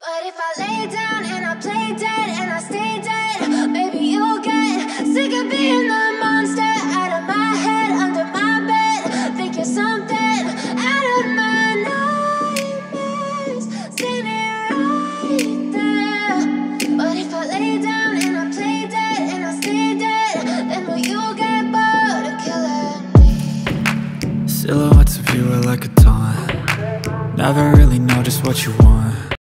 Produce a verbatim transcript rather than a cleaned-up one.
But if I lay down and I play dead and I stay dead, maybe you'll get sick of being the monster out of my head, under my bed. Think you're something out of my nightmares, standing right there. But if I lay down and I play dead and I stay dead, then will you get bored of killing me? Silhouettes of you are like a taunt. Never really know just what you want.